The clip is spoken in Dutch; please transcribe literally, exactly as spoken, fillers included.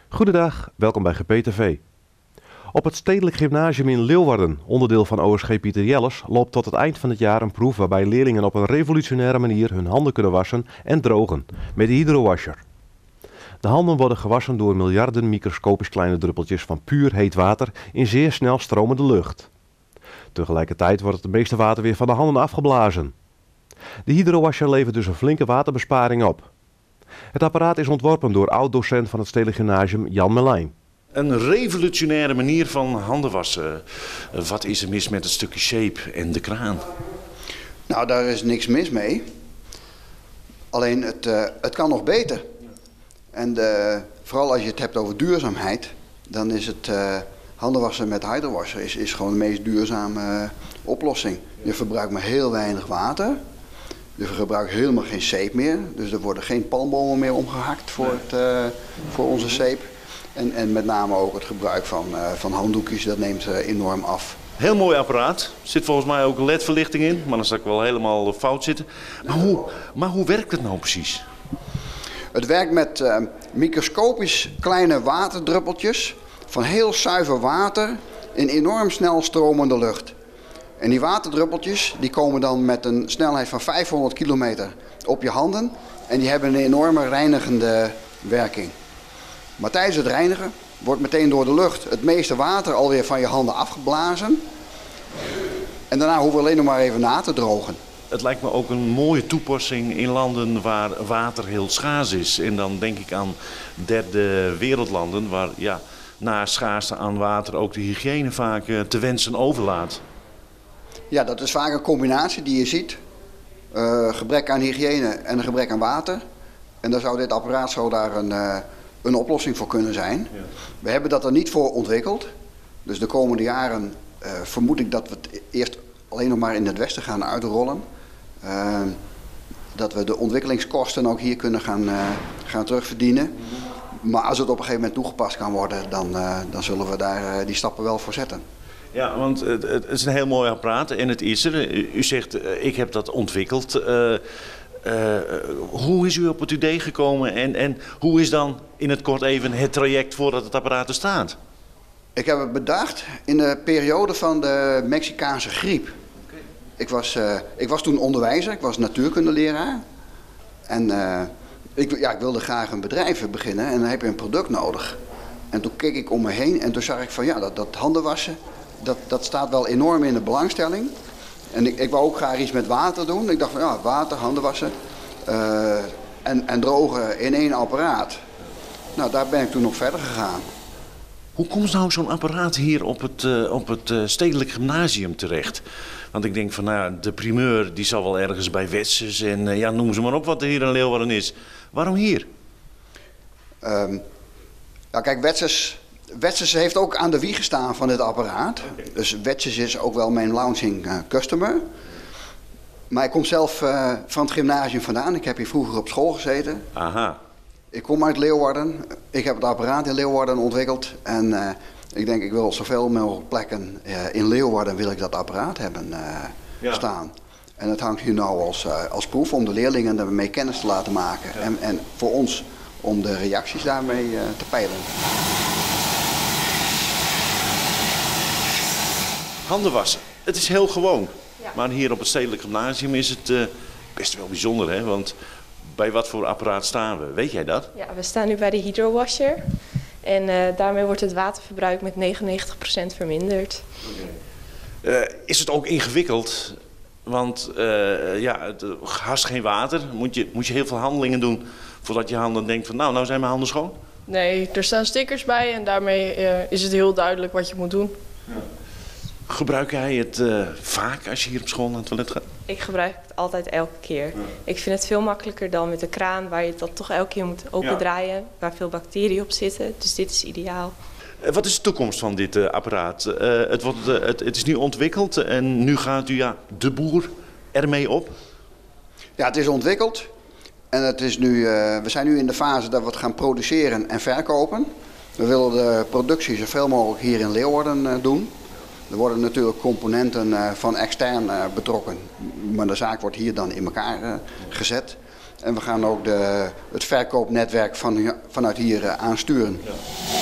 Goedendag, welkom bij G P T V. Op het Stedelijk Gymnasium in Leeuwarden, onderdeel van O S G Pieter Jelles, loopt tot het eind van het jaar een proef waarbij leerlingen op een revolutionaire manier hun handen kunnen wassen en drogen met de hydrowasher. De handen worden gewassen door miljarden microscopisch kleine druppeltjes van puur heet water in zeer snel stromende lucht. Tegelijkertijd wordt het meeste water weer van de handen afgeblazen. De hydrowasher levert dus een flinke waterbesparing op. Het apparaat is ontworpen door oud-docent van het Stedelijk Gymnasium Jan Merlijn. Een revolutionaire manier van handen wassen. Wat is er mis met het stukje shape en de kraan? Nou, daar is niks mis mee. Alleen het, uh, het kan nog beter. En de, vooral als je het hebt over duurzaamheid, dan is het uh, handen wassen met hydrowasher is, is gewoon de meest duurzame uh, oplossing. Je verbruikt maar heel weinig water. Je gebruikt helemaal geen zeep meer. Dus er worden geen palmbomen meer omgehakt voor, het, uh, voor onze zeep. En, en met name ook het gebruik van, uh, van handdoekjes, dat neemt uh, enorm af. Heel mooi apparaat. Er zit volgens mij ook een L E D-verlichting in, maar dan zal ik wel helemaal fout zitten. Maar hoe, maar hoe werkt het nou precies? Het werkt met uh, microscopisch kleine waterdruppeltjes van heel zuiver water in enorm snel stromende lucht. En die waterdruppeltjes die komen dan met een snelheid van vijfhonderd kilometer op je handen en die hebben een enorme reinigende werking. Maar tijdens het reinigen wordt meteen door de lucht het meeste water alweer van je handen afgeblazen. En daarna hoeven we alleen nog maar even na te drogen. Het lijkt me ook een mooie toepassing in landen waar water heel schaars is. En dan denk ik aan derde wereldlanden waar ja, na schaarste aan water ook de hygiëne vaak te wensen overlaat. Ja, dat is vaak een combinatie die je ziet. Uh, gebrek aan hygiëne en een gebrek aan water. En dan zou dit apparaat zo daar een, uh, een oplossing voor kunnen zijn. Ja. We hebben dat er niet voor ontwikkeld. Dus de komende jaren uh, vermoed ik dat we het eerst alleen nog maar in het Westen gaan uitrollen. Uh, dat we de ontwikkelingskosten ook hier kunnen gaan, uh, gaan terugverdienen. Maar als het op een gegeven moment toegepast kan worden, dan, uh, dan zullen we daar uh, die stappen wel voor zetten. Ja, want het, het is een heel mooi apparaat en het is er. U zegt, uh, ik heb dat ontwikkeld. Uh, uh, hoe is u op het idee gekomen en, en hoe is dan in het kort even het traject voordat het apparaat er staat? Ik heb het bedacht in de periode van de Mexicaanse griep. Okay. Ik, was, uh, ik was toen onderwijzer, ik was natuurkundeleraar. En uh, ik, ja, ik wilde graag een bedrijf beginnen en dan heb je een product nodig. En toen keek ik om me heen en toen zag ik van ja, dat, dat handen wassen, dat, dat staat wel enorm in de belangstelling. En ik, ik wou ook graag iets met water doen. Ik dacht van ja, water, handen wassen uh, en, en drogen in één apparaat. Nou, daar ben ik toen nog verder gegaan. Hoe komt nou zo'n apparaat hier op het, uh, op het uh, Stedelijk Gymnasium terecht? Want ik denk van nou, de primeur die zal wel ergens bij Wetses en uh, ja, noem ze maar op wat er hier in Leeuwarden is. Waarom hier? Um, ja, kijk, Wetses, Wetses heeft ook aan de wieg gestaan van dit apparaat. Okay. Dus Wetses is ook wel mijn launching uh, customer. Maar ik kom zelf uh, van het gymnasium vandaan. Ik heb hier vroeger op school gezeten. Aha. Ik kom uit Leeuwarden. Ik heb het apparaat in Leeuwarden ontwikkeld. En uh, ik denk, ik wil op zoveel mogelijk plekken uh, in Leeuwarden wil ik dat apparaat hebben uh, ja. staan. En het hangt hier nou als, uh, als proef om de leerlingen ermee kennis te laten maken. Ja. En, en voor ons om de reacties daarmee uh, te peilen. Handen wassen. Het is heel gewoon. Ja. Maar hier op het Stedelijk Gymnasium is het uh, best wel bijzonder, hè? Want bij wat voor apparaat staan we? Weet jij dat? Ja, we staan nu bij de hydrowasher. En uh, daarmee wordt het waterverbruik met negenennegentig procent verminderd. Okay. Uh, is het ook ingewikkeld? Want uh, ja, het haast geen water. Moet je, moet je heel veel handelingen doen voordat je handen denkt van nou, nou zijn mijn handen schoon? Nee, er staan stickers bij en daarmee uh, is het heel duidelijk wat je moet doen. Ja. Gebruik jij het uh, vaak als je hier op school naar het toilet gaat? Ik gebruik het altijd elke keer. Ja. Ik vind het veel makkelijker dan met de kraan waar je dat toch elke keer moet opendraaien. Ja. Waar veel bacteriën op zitten. Dus dit is ideaal. Uh, wat is de toekomst van dit uh, apparaat? Uh, het, wordt, uh, het, het is nu ontwikkeld en nu gaat u ja, de boer ermee op? Ja, het is ontwikkeld. En het is nu, uh, we zijn nu in de fase dat we het gaan produceren en verkopen. We willen de productie zoveel mogelijk hier in Leeuwarden uh, doen. Er worden natuurlijk componenten uh, van extern uh, betrokken, maar de zaak wordt hier dan in elkaar uh, gezet. En we gaan ook de, het verkoopnetwerk van, vanuit hier uh, aansturen. Ja.